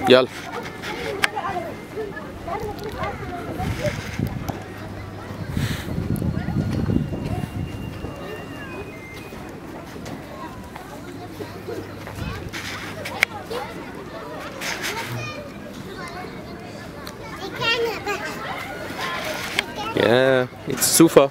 يلا. Yeah, it's super.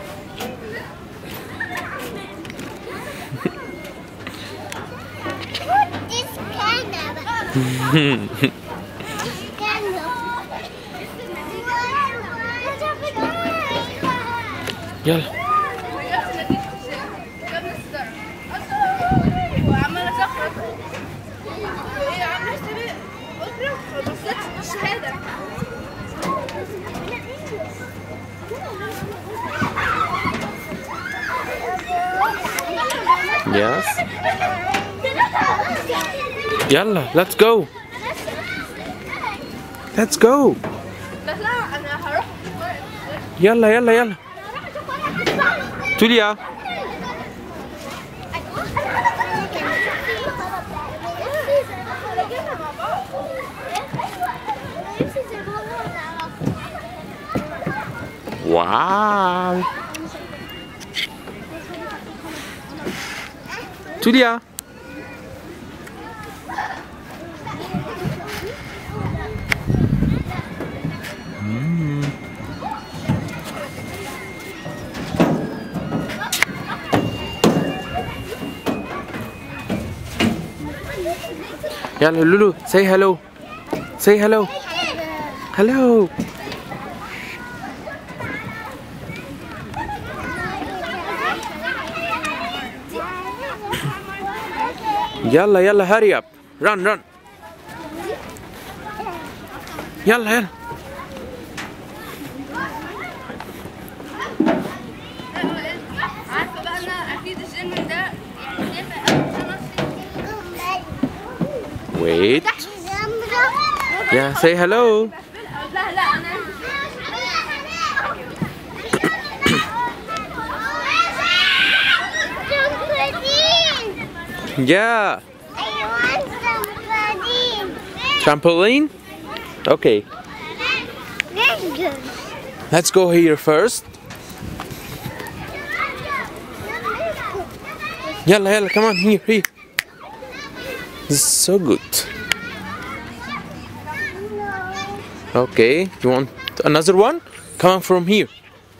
يلا. Yes. يلا let's go. Let's go. يلا يلا يلا. توليا. واو. توليا. يلا لولو say hello. Say hello. Hello. يلا يلا hurry up. Run run. يلا يلا. عارفة بقى أنا أكيد الجيم ده Wait. Yeah, say hello. لا لا أنا Yeah. I want some Trampoline? Okay. That's good. Let's go here first. يلا يلا come on here. This is so good. Okay, you want another one? Come on from here.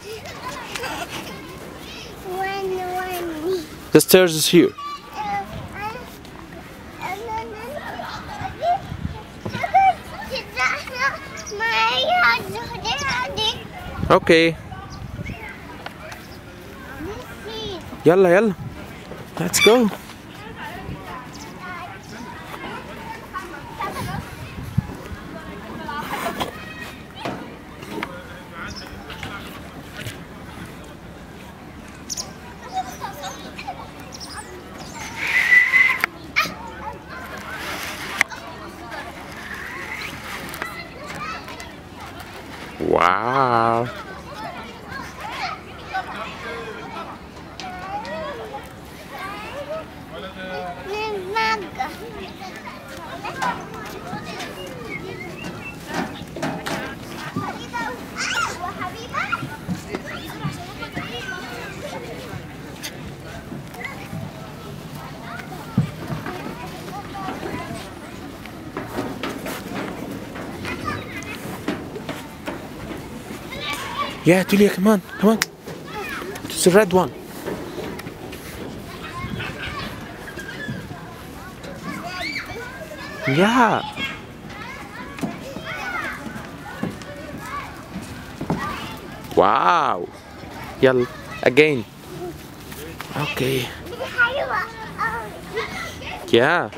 One. The stairs is here. Okay. يلا يلا. Let's go. Wow. Yeah, Tullia, come on. It's the red one. Yeah. Wow. Yeah, again. Okay. Yeah.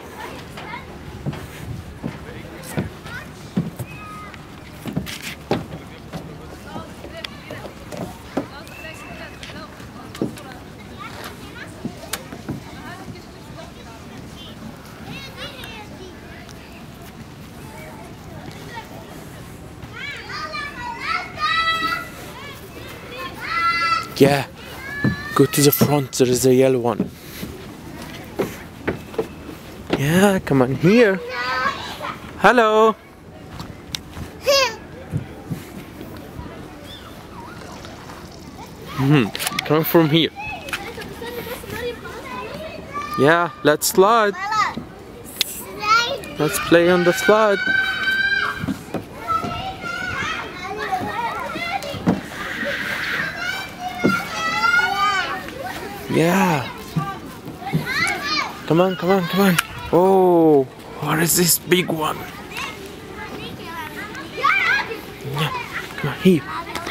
Yeah, go to the front, there is a yellow one. Yeah, come on here. Hello. Coming from here. Yeah, let's slide. Let's play on the slide. Yeah. Come on, come on, come on. Oh, what is this big one? Yeah, come on, here.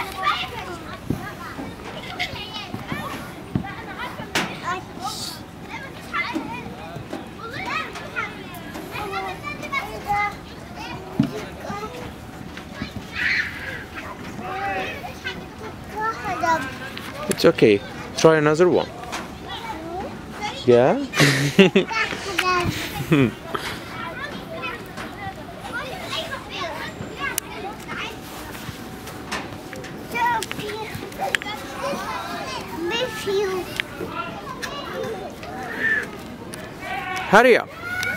It's okay. Try another one. Yeah? Hurry up.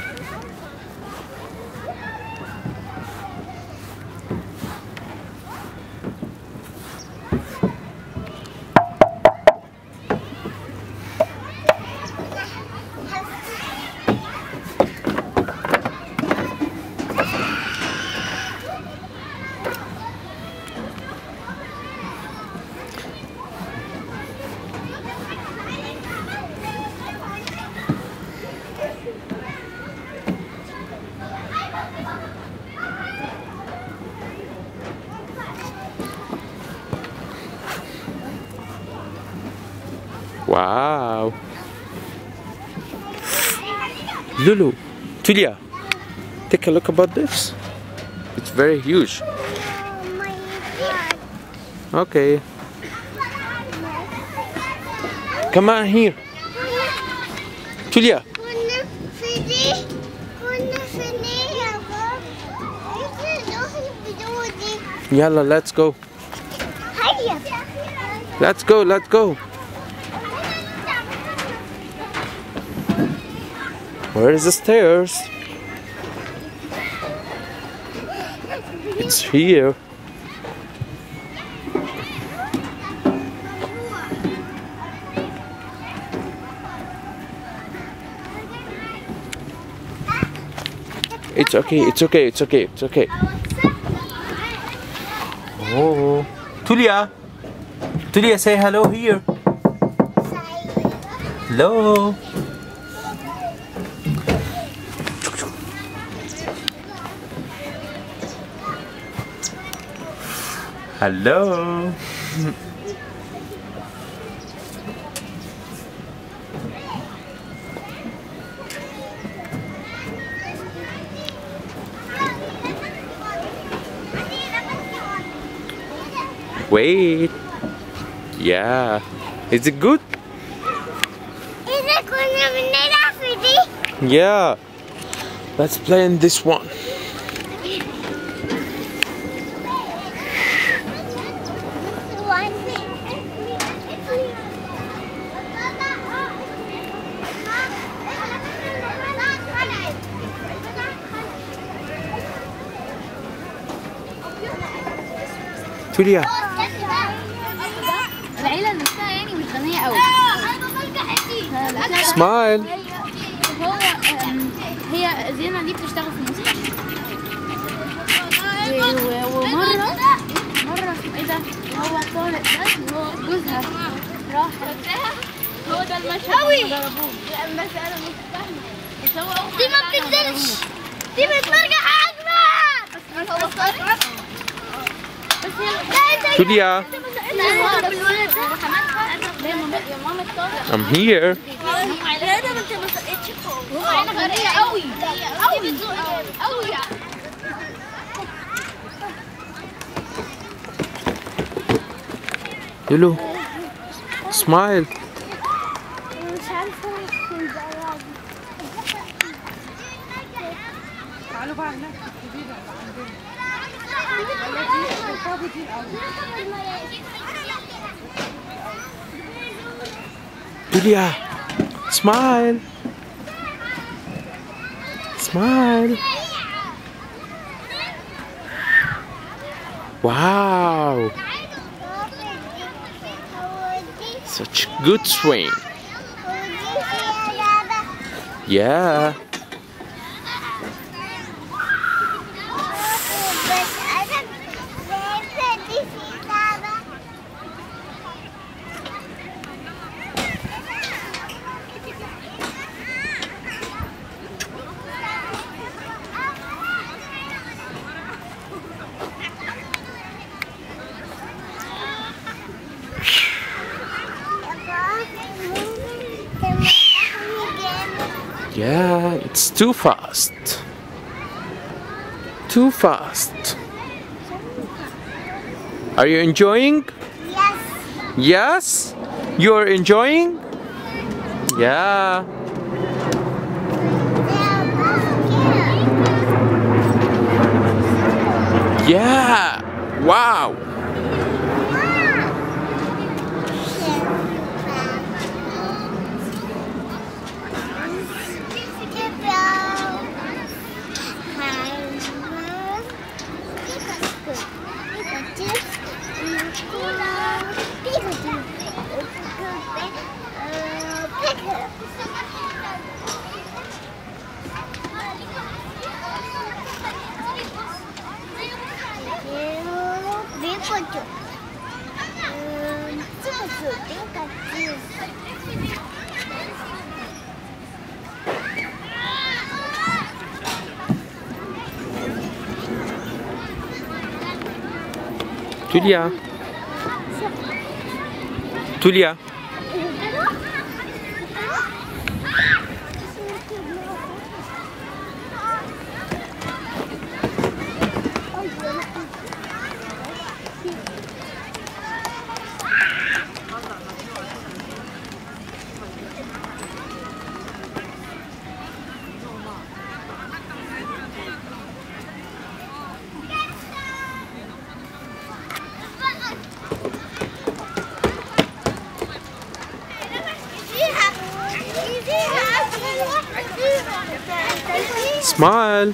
Wow. Lulu, Tullia, take a look about this. It's very huge. Okay. Come on here. Tullia. Yalla, let's go. Let's go, let's go. Where is the stairs? It's here. It's okay, it's okay, it's okay, it's okay. Oh, Tullia. Tullia, say hello here. Hello. Hello. Wait. Yeah. Is it good? Yeah. Let's play in this one. Tullia. العيلة نفسها يعني مش غنية قوي. Smile. هو هي زينة دي بتشتغل في المستشفى. ومرة اسمه ايه ده؟ هو طارق ده هو جوزها راح هو ده المشهد اللي ضربوه. بس انا مش فاهمة. بس هو دي ما بتنزلش. دي بترجع اجمل. هو طارق. Tullia. I'm here. Lulu, smile. Tullia, smile. Smile. Wow! Such good swing. Yeah. Yeah, it's too fast. Too fast. Are you enjoying? Yes. Yes? You're enjoying? Yeah. Yeah. Wow. Tullia. Tullia. Smile.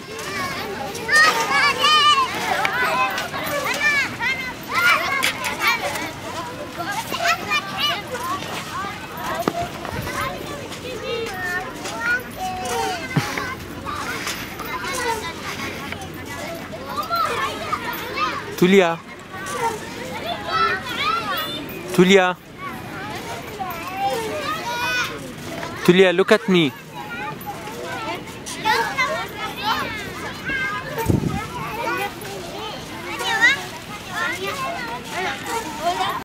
Tullia. Tullia. Tullia, look at me.